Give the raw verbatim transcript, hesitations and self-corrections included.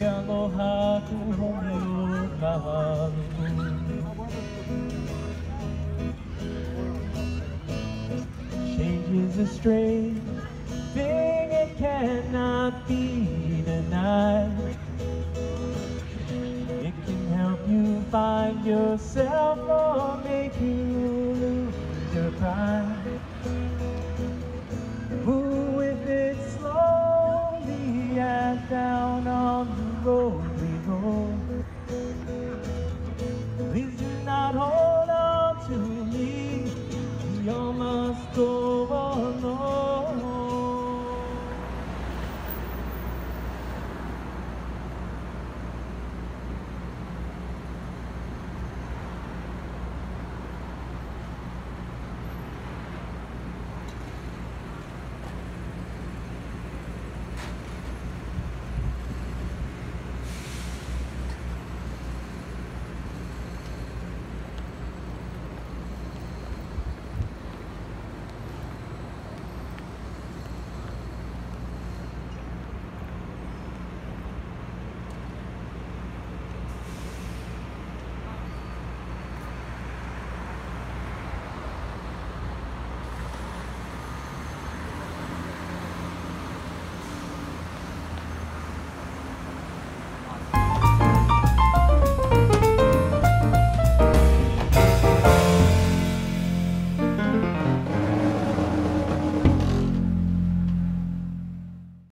Aloha kuhonio kahalu. Change is a strange thing, it cannot be denied. It can help you find yourself or make you lose your pride. Move with it slowly as down on the road we go. Please do not hold on to me, we all must go.